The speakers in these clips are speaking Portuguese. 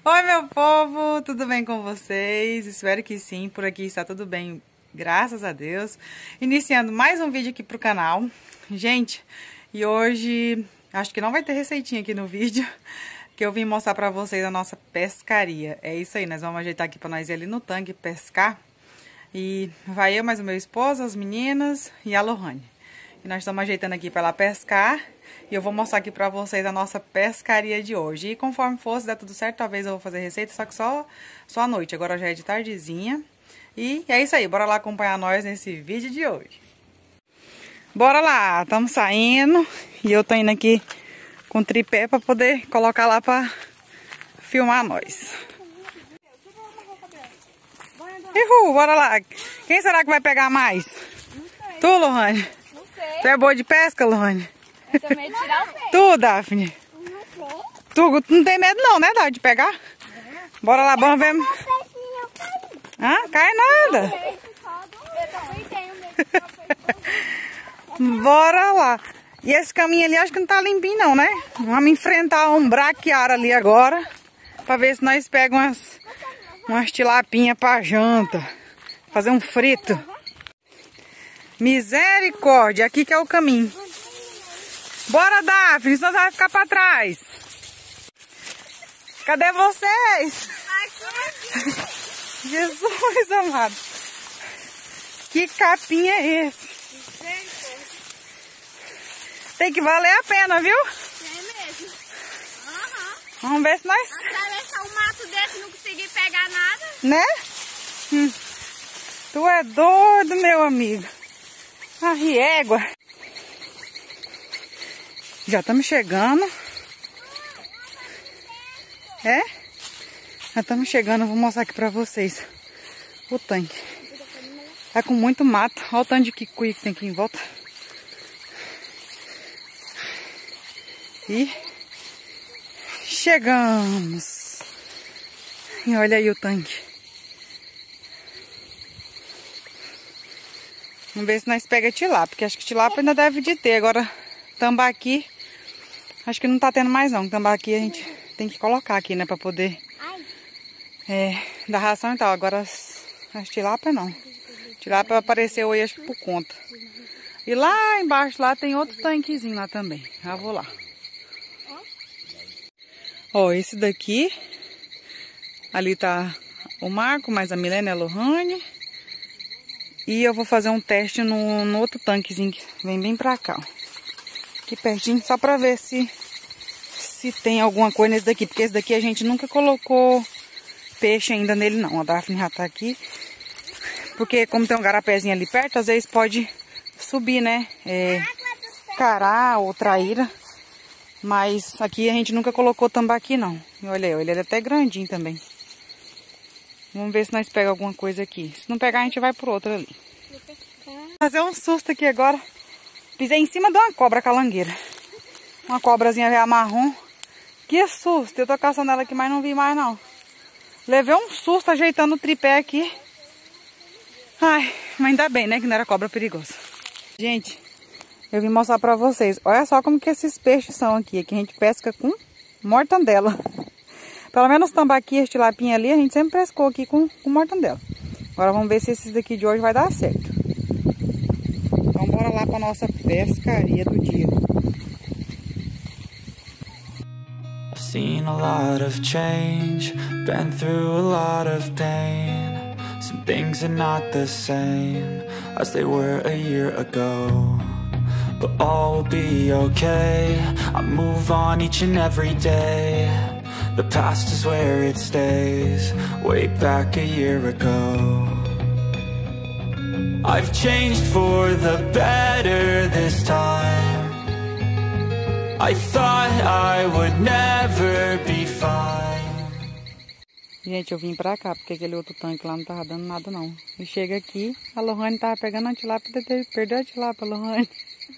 Oi, meu povo, tudo bem com vocês? Espero que sim, por aqui está tudo bem, graças a Deus. Iniciando mais um vídeo aqui pro canal. Gente, e hoje acho que não vai ter receitinha aqui no vídeo, que eu vim mostrar pra vocês a nossa pescaria. É isso aí, nós vamos ajeitar aqui pra nós ir ali no tanque pescar. E vai eu, mais o meu esposo, as meninas e a Lohane. E nós estamos ajeitando aqui para ela pescar. E eu vou mostrar aqui pra vocês a nossa pescaria de hoje. E conforme for, se der tudo certo, talvez eu vou fazer receita, só que só à noite. Agora já é de tardezinha. E é isso aí, bora lá acompanhar nós nesse vídeo de hoje. Bora lá, estamos saindo. E eu tô indo aqui com tripé pra poder colocar lá pra filmar nós. Uhul, bora lá. Quem será que vai pegar mais? Não sei. Tu, Lohane? Não sei. Tu é boa de pesca, Lohane? Eu tô medo de tirar o peixe. Tu, Daphne? Não sei. Tu não tem medo não, né, Daphne, de pegar? Bora lá, vamos ver. Ah, cai nada. Eu também tenho medo. Bora lá. E esse caminho ali acho que não tá limpinho não, né? Vamos enfrentar um braquiara ali agora. Pra ver se nós pegamos umas tilapinhas pra janta. Fazer um frito. Misericórdia, aqui que é o caminho. Bora, Daphne, senão você vai ficar pra trás. Cadê vocês? Jesus amado. Que capim é esse? Tem que valer a pena, viu? Tem mesmo. Vamos ver se nós... Atravessar um mato desse e não conseguir pegar nada. Né? Tu é doido, meu amigo. A riégua. Já estamos chegando. É? Já estamos chegando. Vou mostrar aqui pra vocês o tanque. Tá com muito mato. Olha o tanto de quicuí que tem aqui em volta. E chegamos. E olha aí o tanque. Vamos ver se nós pega tilápia, porque acho que tilápia ainda deve de ter. Agora, tambaqui, acho que não tá tendo mais não. Tambaqui a gente tem que colocar aqui, né, pra poder dar ração e tal. Agora, as tilápia não. Tilápia apareceu aí, acho que por conta. E lá embaixo, lá tem outro tanquezinho lá também. Já vou lá. Ó, esse daqui, ali tá o Marco, mais a Milena e a Lohane. E eu vou fazer um teste no outro tanquezinho que vem bem pra cá, ó. Aqui pertinho, só pra ver se tem alguma coisa nesse daqui. Porque esse daqui a gente nunca colocou peixe ainda nele não. A Daphne já tá aqui. Porque como tem um garapézinho ali perto, às vezes pode subir, né? Cará ou traíra. Mas aqui a gente nunca colocou tambaqui não. E olha aí, ele é até grandinho também. Vamos ver se nós pegamos alguma coisa aqui. Se não pegar, a gente vai por outra ali. Vou fazer um susto aqui agora. Pisei em cima de uma cobra calangueira. Uma cobrazinha veio marrom. Que susto. Eu tô caçando ela aqui, mas não vi mais não. Levei um susto ajeitando o tripé aqui. Ai, mas ainda bem, né? Que não era cobra perigosa. Gente, eu vim mostrar pra vocês. Olha só como que esses peixes são aqui. Aqui a gente pesca com mortandela. Pelo menos tambaqui, este tilapinha ali, a gente sempre pescou aqui com mortandela. Agora vamos ver se esses daqui de hoje vai dar certo. Então bora lá pra nossa pescaria do dia. I've seen a lot of change, been through a lot of pain. Some things are not the same as they were a year ago. But all will be okay, I move on each and every day. The past is where it stays, way back a year ago. I've changed for the better this time. I thought I would never be fine. Gente, eu vim pra cá, porque aquele outro tanque lá não tava dando nada não. E chega aqui, a Lohane tava pegando a tilápia, perdeu a tilápia, Lohane.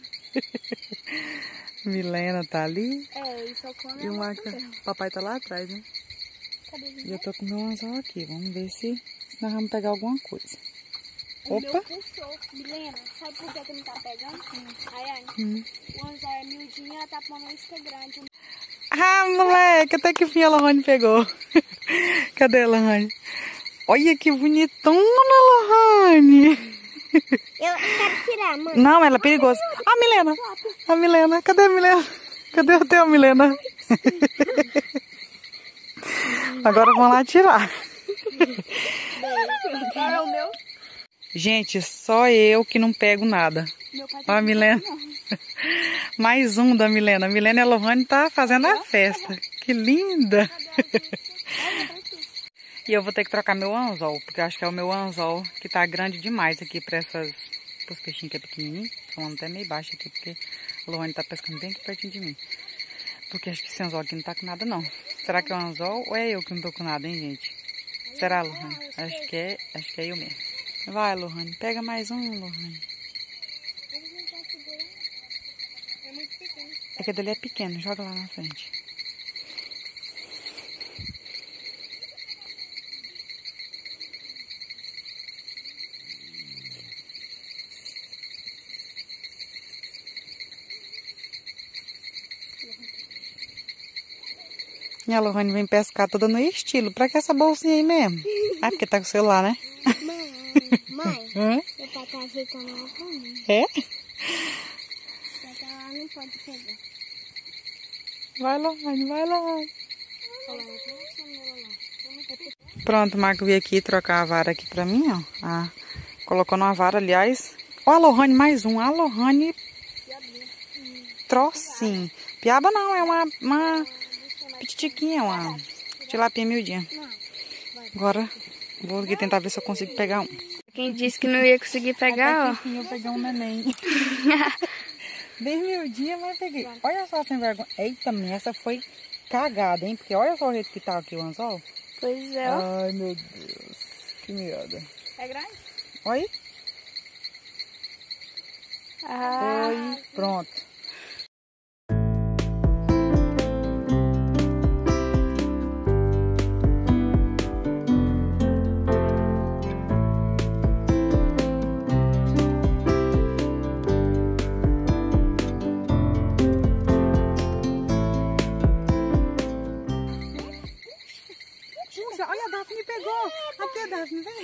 Milena tá ali. E o Marco, papai tá lá atrás, né? E eu tô com meu anzol aqui. Vamos ver se nós vamos pegar alguma coisa. Opa! Milena, sabe por que não tá pegando? Rayane, o anzol é miudinho e ela tá pondo uma isca grande. Ah, moleque, até que fim a Lohane pegou. Cadê a Lohane? Olha que bonitona, Lohane. Eu quero tirar, mãe. Não, ela é perigosa. A Milena. A Milena. Cadê a Milena? Cadê o teu, Milena? Agora vamos lá tirar. Qual é o meu? Gente, só eu que não pego nada. Ó a Milena. Mais um da Milena. A Milena e a Lohane tá fazendo a festa. Que linda. E eu vou ter que trocar meu anzol, porque eu acho que é o meu anzol que tá grande demais aqui para os peixinhos que é pequenininho. Falando até meio baixo aqui, porque a Lohane tá pescando bem aqui pertinho de mim. Porque acho que esse anzol aqui não tá com nada, não. Será que é o anzol ou é eu que não tô com nada, hein, gente? Será, Lohane? Acho que é eu mesmo. Vai, Lohane. Pega mais um, Lohane. É que dele é pequeno. Joga lá na frente. E a Lohane vem pescar toda no estilo. Pra que essa bolsinha aí mesmo? Ah, porque tá com o celular, né? Mãe, Hã? meu pai tá ajeitando ela pra mim. É? Porque ela não pode pegar. Vai, Lohane, vai, Lohane. Pronto, o Marco veio aqui trocar a vara aqui pra mim, ó. Ah, colocou numa vara, aliás. Ó, a Lohane, mais um. A Lohane trocinho. Piaba não, é uma pititiquinha, uma tilapia miudinha. Agora vou aqui tentar ver se eu consigo pegar um. Quem disse que não ia conseguir pegar, ó. Eu peguei um neném. Bem miudinha, mas peguei. Olha só sem vergonha. Eita, minha, essa foi cagada, hein? Porque olha só o jeito que tá aqui o anzol. Pois é, ó. Ai, meu Deus. Que merda. É grande? Olha. Ah. Foi. Pronto. Olha, a Daphne pegou. Aqui, a Daphne, vem.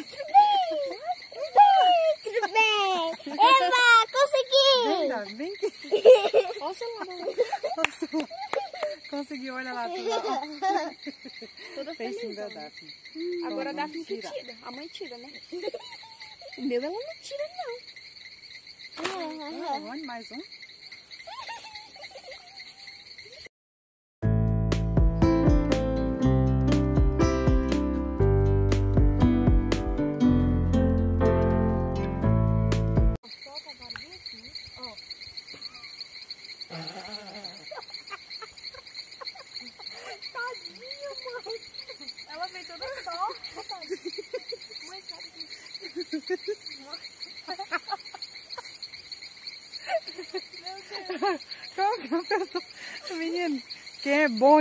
Tudo bem. Eva, consegui. Vem, Daphne, vem aqui. Olha o celular. Conseguiu, olha lá. Toda Peixinho feliz. da Daphne. Agora a Daphne que tira. A mãe tira, né? O meu ela não tira, não. Olha, mais um. Ela veio toda só. Mãe, sabe Como que a pessoa... Menino, quem é bom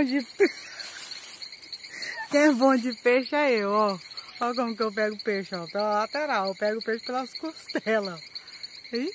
de peixe é eu, ó. Olha como que eu pego peixe, ó. Pela lateral, eu pego o peixe pelas costelas. Aí.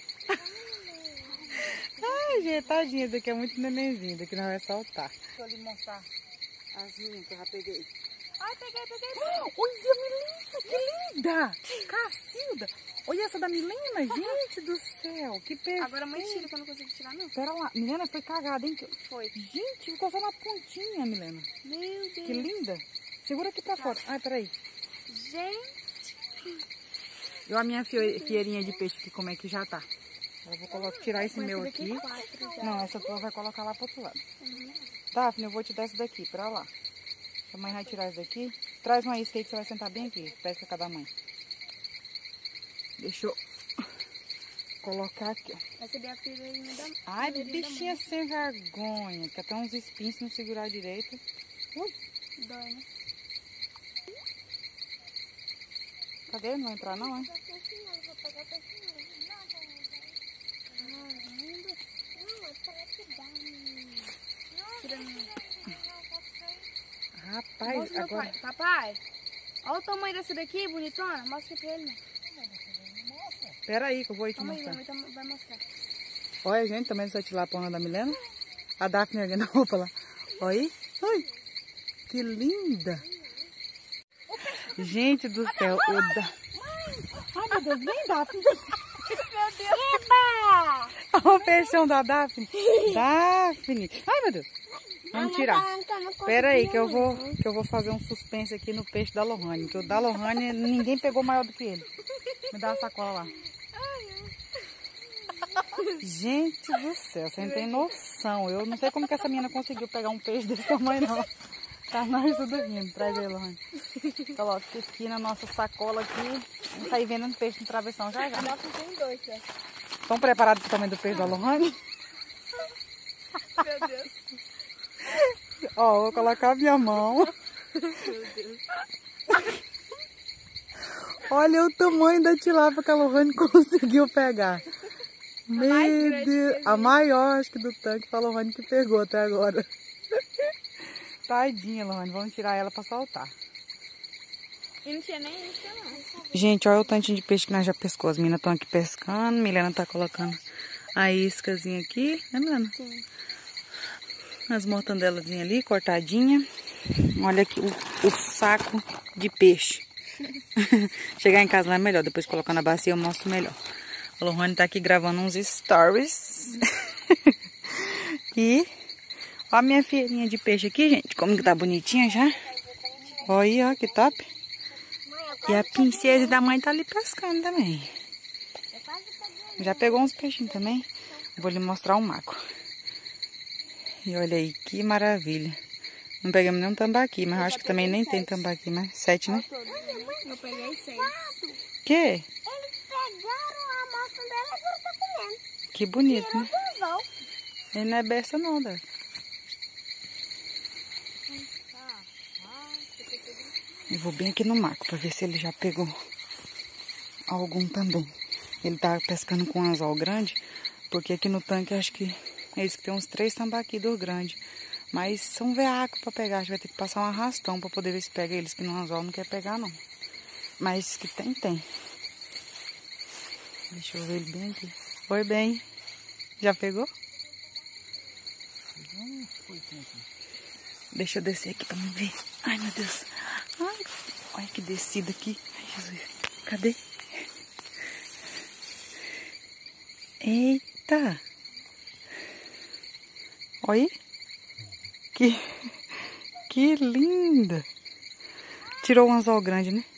Ai, gente, tadinha, esse aqui é muito nenenzinho, daqui não vai soltar. Deixa eu lhe mostrar as minhas que eu já peguei. Ai, peguei. Olha, Milena, que linda! Cacilda! Olha essa da Milena, gente do céu, que perfeito. Agora a mãe tira, que eu não consigo tirar, não. Pera lá, Milena foi cagada, hein? Foi. Gente, ficou só na pontinha, Milena. Meu Deus. Que linda. Segura aqui pra fora. Ai, peraí. Gente. Eu a minha fieirinha de peixe aqui, como é que já tá. Eu vou tirar esse meu aqui. Não, essa tua vai colocar lá pro outro lado. Daphne, eu vou te dar essa daqui, pra lá. A mãe vai tirar isso daqui. Traz uma isca aí que você vai sentar bem aqui. Pesca cada mãe. Deixa eu colocar aqui, ó. Essa é a filhinha da mãe. Ai, bichinha sem vergonha. Que até uns espinhos se não segurar direito. Ui. Dói, né? Cadê? Não vai entrar não, hein? Rapaz, Mostra agora... meu pai. Papai, olha o tamanho dessa daqui, bonitona. Mostra pra ele, né? Pera aí que eu vou te Calma aí, mostrar. mamãe vai mostrar. Olha, gente, também essa tilapona da Milena. A Daphne erguendo a roupa lá. Olha aí. Ai, que linda. Gente do céu. Ai, meu Deus, vem, Daphne. Meu Deus. Eba! Olha o peixão da Daphne. Daphne. Ai, meu Deus. Vamos tirar. Pera aí que eu vou fazer um suspense aqui no peixe da Lohane. Que o da Lohane ninguém pegou maior do que ele. Me dá a sacola lá. Gente do céu, você não tem noção. Eu não sei como que essa menina conseguiu pegar um peixe desse tamanho, não. Tá nós tudo rindo. Traz ele, Lohane. Coloca aqui na nossa sacola aqui. Vamos sair vendendo peixe no travessão já já. Tem 2, né? Estão preparados para o tamanho do peixe da Lohane? Meu Deus. Ó, vou colocar a minha mão. Meu Deus. Olha o tamanho da tilápia que a Lohane conseguiu pegar. Meu Deus. A maior, acho que do tanque, foi a Lohane que pegou até agora. Tadinha, Lohane. Vamos tirar ela para soltar. E não tinha nem isso, não. Gente, olha o tantinho de peixe que nós já pescou. As meninas estão aqui pescando. Milena tá colocando a iscazinha aqui. Né, Milena? Sim. As mortandelas ali, cortadinha. Olha aqui o saco de peixe. Chegar em casa lá é melhor. Depois colocar na bacia eu mostro melhor. A Lohane tá aqui gravando uns stories. E ó a minha feirinha de peixe aqui, gente. Como que tá bonitinha já. Olha aí, ó, que top. E a princesa da mãe tá ali pescando também. Já pegou uns peixinhos também. Vou lhe mostrar um maco. E olha aí, que maravilha. Não pegamos nenhum tambaqui, mas eu acho que também nem tem tambaqui, mas 7, né? Eu peguei 6. Que? Eles pegaram a amostra dela e agora tá comendo. Que bonito, né? Tirou. Ele não é besta não, Dé. Eu vou bem aqui no maco pra ver se ele já pegou algum também. Ele tá pescando com um anzol grande, porque aqui no tanque acho que eles que tem uns 3 tambaqui do grande. Mas são veacos pra pegar, a gente vai ter que passar um arrastão pra poder ver se pega eles, que no anzol não quer pegar não. Mas que tem, tem. Deixa eu ver ele bem aqui. Oi, bem. Já pegou? Deixa eu descer aqui pra me ver. Ai, meu Deus. Ai, olha que descida aqui. Ai, Jesus. Cadê? Eita. Olha aí. Que linda. Tirou um anzol grande, né?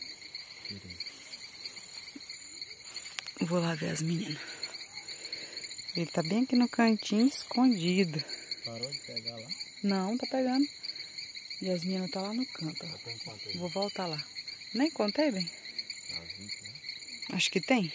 Vou lá ver as meninas. Ele tá bem aqui no cantinho, escondido. Parou de pegar lá? Não, tá pegando. E as meninas tá lá no canto, ó. Vou voltar lá. Nem contei, bem? Acho que tem.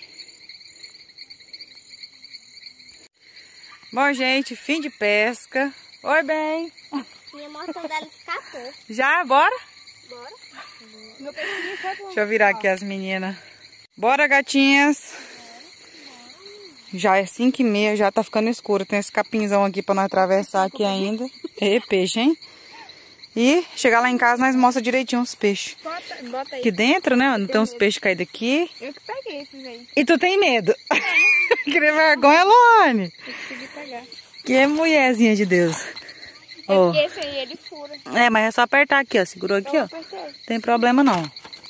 Bom, gente, fim de pesca. Oi, bem. Minha mortandela escapou. Já, bora? Bora. Meu peixinho foi pro... Deixa eu virar aqui as meninas. Bora, gatinhas. Já é 5h30, já tá ficando escuro. Tem esse capinzão aqui pra nós atravessar aqui ainda. E peixe, hein? E chegar lá em casa, nós mostramos direitinho os peixes. Bota aí. Aqui dentro, né? Não tem uns peixes caídos aqui. Eu que peguei esses aí. E tu tem medo? Que vergonha, Luane. Eu consegui pegar. Que mulherzinha de Deus. É Ó. porque esse aí ele fura. É, mas é só apertar aqui, ó. Segurou aqui, ó. Apertei. Tem problema não.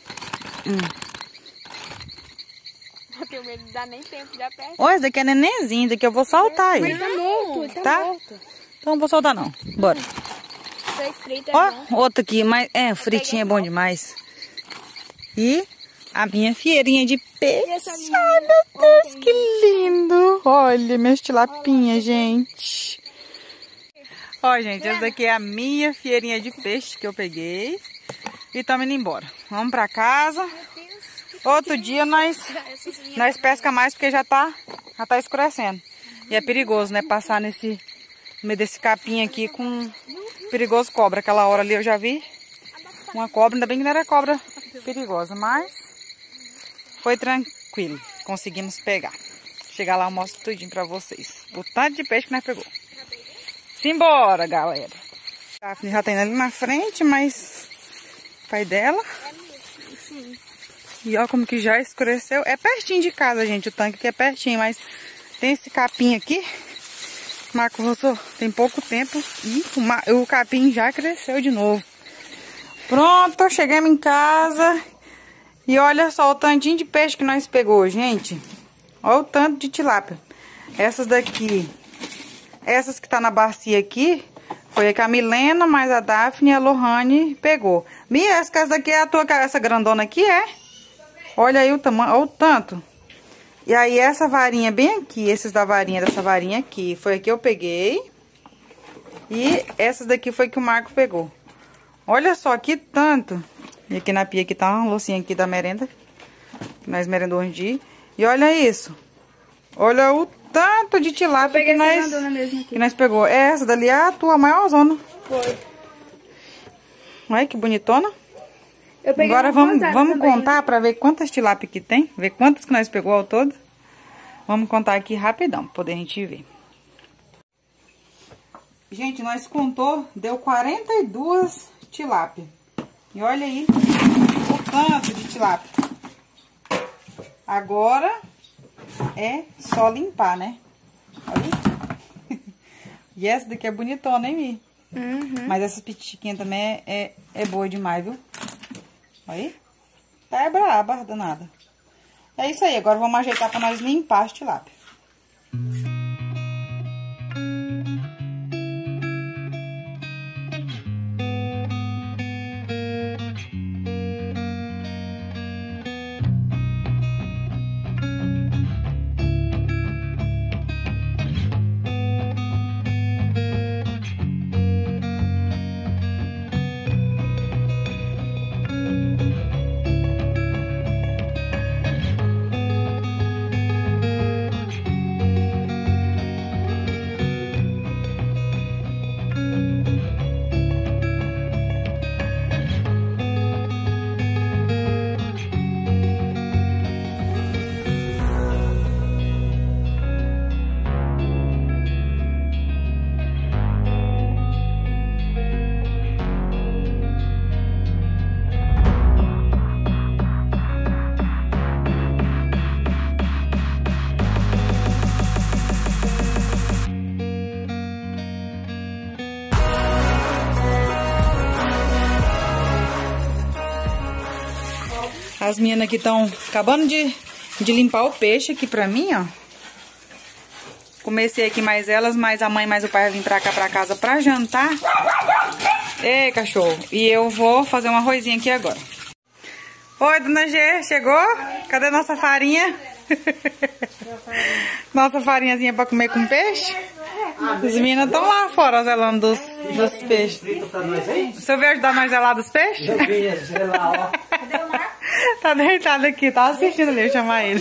Eu tenho medo de dar nem tempo de apertar. Ó, esse daqui é nenenzinho. Esse daqui eu vou soltar ele. Ele tá morto, ele Tá? morto. Então não vou soltar não. Bora. Foi frito, é bom. Ó, outro aqui. Mas, fritinho é bom demais. E a minha feirinha de peixe. Ai, meu Deus, que lindo. Olha, minhas tilapinhas, gente. Ó, gente, essa daqui é a minha feirinha de peixe que eu peguei. E estamos indo embora. Vamos pra casa. Outro dia nós pesca mais porque já tá escurecendo. E é perigoso, né? Passar no meio desse capim aqui com perigoso cobra. Aquela hora ali eu já vi uma cobra. Ainda bem que não era cobra perigosa, mas foi tranquilo. Conseguimos pegar. Chegar lá eu mostro tudinho pra vocês. O tanto de peixe que nós pegou. Simbora, galera. A Daphne já tá indo ali na frente, mas o pai dela. E ó como que já escureceu. É pertinho de casa, gente. O tanque aqui é pertinho, mas tem esse capim aqui. Marco Rosso tem pouco tempo e o capim já cresceu de novo. Pronto, chegamos em casa. E olha só o tantinho de peixe que nós pegou, gente. Olha o tanto de tilápia. Essas daqui, essas que tá na bacia aqui, foi a que a Milena, mais a Daphne e a Lohane pegou. Mia, essa daqui é a tua, essa grandona aqui, é? Olha aí o tamanho, olha o tanto. E aí essa varinha bem aqui, esses da varinha, dessa varinha aqui, foi a que eu peguei. E essas daqui foi que o Marco pegou. Olha só que tanto. E aqui na pia aqui tá uma loucinha aqui da merenda. Que nós merendou um dia. E olha isso. Olha o tanto de tilápia que nós pegou. Essa dali é a tua maior zona. Foi. Olha que bonitona. Agora vamos contar pra ver quantas tilápia que tem. Ver quantas que nós pegou ao todo. Vamos contar aqui rapidão, pra poder a gente ver. Gente, nós contou, deu 42 tilápia. E olha aí o tanto de tilápia. Agora é só limpar, né? Olha. E essa daqui é bonitona, hein, Mi? Uhum. Mas essa pitiquinha também é boa demais, viu? Olha aí. Tá é braba, danada. É isso aí, agora vamos ajeitar pra nós limpar as tilápia. As meninas aqui estão acabando de limpar o peixe aqui pra mim, ó. Comecei aqui mais elas, mas a mãe mais o pai vai vir pra cá pra casa pra jantar. Ei, cachorro. E eu vou fazer um arrozinho aqui agora. Oi, dona G, chegou? Cadê nossa farinha? Nossa farinhazinha pra comer com peixe? As meninas estão lá fora zelando dos peixes. Você veio ajudar nós a zelar dos peixes? Eu vim zelar, ó. Cadê o Marco? Tá deitado aqui, tá assistindo ali, eu chamar ele.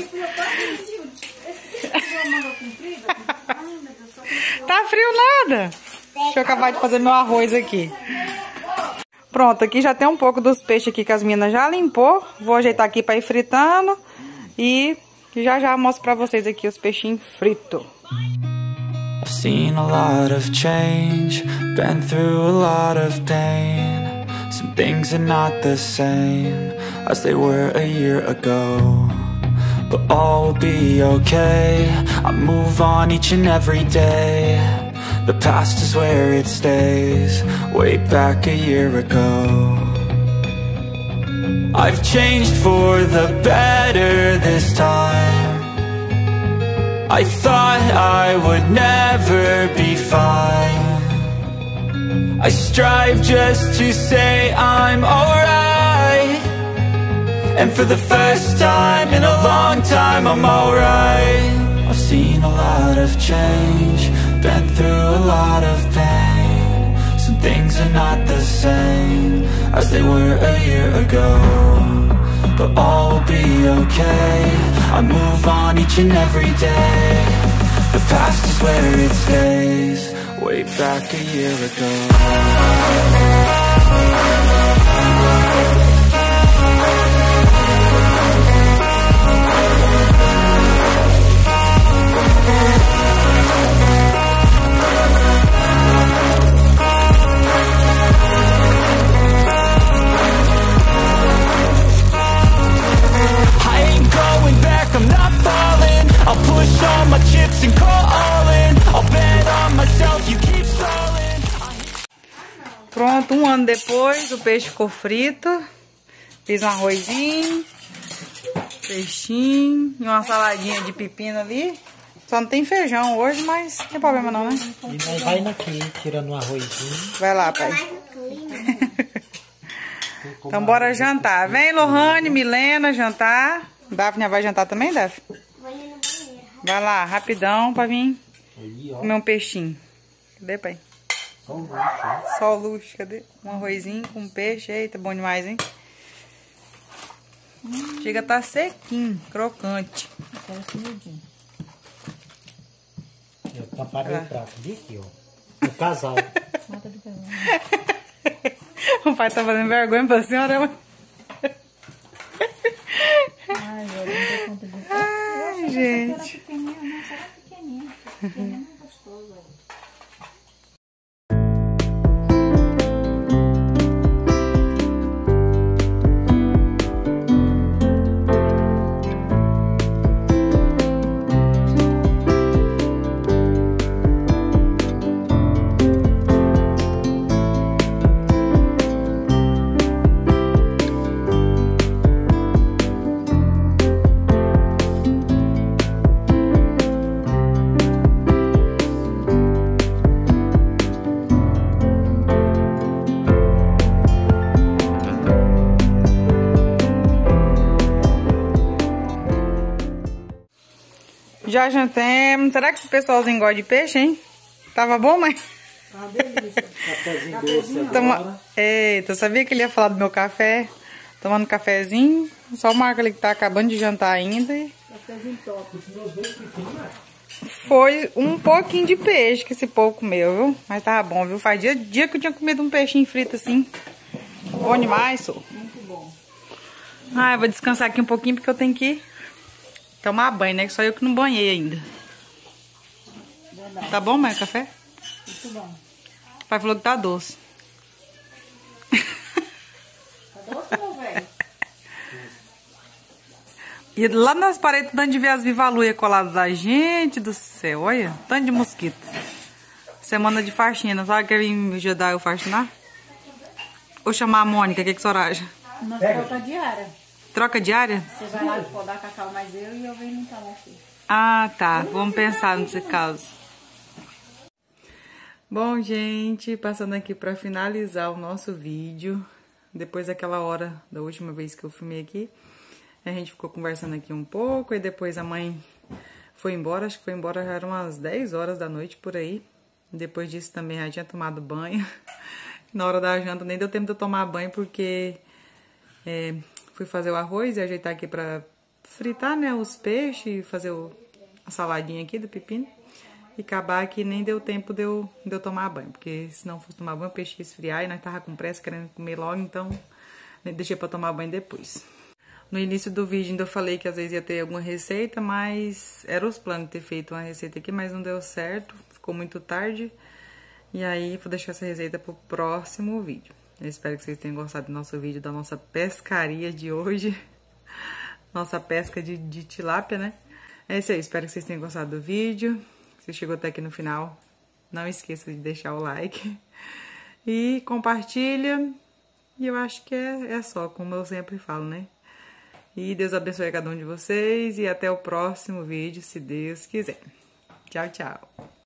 Tá frio nada. Deixa eu acabar de fazer meu arroz aqui. Pronto, aqui já tem um pouco dos peixes aqui que as meninas já limpou. Vou ajeitar aqui pra ir fritando. E já mostro pra vocês aqui os peixinhos fritos. I've seen a lot of change, been through a lot of pain. Some things are not the same as they were a year ago. But all will be okay, I move on each and every day. The past is where it stays, way back a year ago. I've changed for the better this time. I thought I would never be fine. I strive just to say I'm alright. And for the first time in a long time I'm alright. I've seen a lot of change, been through a lot of pain. Some things are not the same as they were a year ago. But all will be okay, I move on each and every day. The past is where it stays, way back a year ago. I'm not falling, I'll push all my chips and call all in. I'll bet on myself, you keep stalling. Pronto, um ano depois, o peixe ficou frito. Fiz um arrozinho, peixinho e uma saladinha de pepino ali. Só não tem feijão hoje, mas não tem problema não, né? E nós vai aqui, tirando um arrozinho. Vai lá, pai. Então bora jantar. Vem, Lohane, Milena, jantar. Daphne vai jantar também, Daphne? Vai lá, rapidão pra vir Aí, ó. comer um peixinho. Cadê, pai? Só um luxo, ó. Só o luxo, cadê? Um arrozinho com peixe. Eita, bom demais, hein? Chega a tá sequinho, crocante. Eu preparei o prato aqui, ó. O casal. O pai tá fazendo vergonha pra senhora, mas... Ai, gente. Já jantemos. Será que esse pessoalzinho gosta de peixe, hein? Tava bom, mãe? Uma delícia. Cafézinho doce agora. Eita, eu sabia que ele ia falar do meu café. Tomando cafezinho. Só o Marco ali que tá acabando de jantar ainda. Cafézinho top. Foi um pouquinho de peixe que esse povo comeu, viu? Mas tava bom, viu? Faz dia que eu tinha comido um peixinho frito assim. Bom demais, sou. Muito bom. Ah, eu vou descansar aqui um pouquinho porque eu tenho que tomar banho, né? Que só eu que não banhei ainda. Verdade. Tá bom, mãe, o café? Muito bom. O pai falou que tá doce. Tá doce, meu velho? E lá nas paredes, tanto de ver as vivaluia coladas da gente do céu, olha, tanto de mosquito. Semana de faxina, sabe que vir me ajudar eu faxinar? Ou chamar a Mônica, o que a senhora acha? Nós troca diária. Troca diária? Você vai lá podar cacau mais eu e eu venho limpar você. Ah, tá. Vamos pensar nesse caso. Bom, gente, passando aqui pra finalizar o nosso vídeo. Depois daquela hora da última vez que eu filmei aqui, a gente ficou conversando aqui um pouco e depois a mãe foi embora. Acho que foi embora, já eram umas 10 horas da noite por aí. Depois disso também já tinha tomado banho. Na hora da janta nem deu tempo de eu tomar banho porque fui fazer o arroz e ajeitar aqui pra fritar, né, os peixes, fazer a saladinha aqui do pepino. E acabar que nem deu tempo de eu tomar banho, porque se não fosse tomar banho, o peixe ia esfriar e nós tava com pressa querendo comer logo, então deixei pra tomar banho depois. No início do vídeo ainda eu falei que às vezes ia ter alguma receita, mas era os planos de ter feito uma receita aqui, mas não deu certo, ficou muito tarde. E aí vou deixar essa receita pro próximo vídeo. Eu espero que vocês tenham gostado do nosso vídeo, da nossa pescaria de hoje. Nossa pesca de tilápia, né? É isso aí, espero que vocês tenham gostado do vídeo. Se chegou até aqui no final, não esqueça de deixar o like. E compartilha. E eu acho que é só, como eu sempre falo, né? E Deus abençoe a cada um de vocês. E até o próximo vídeo, se Deus quiser. Tchau, tchau.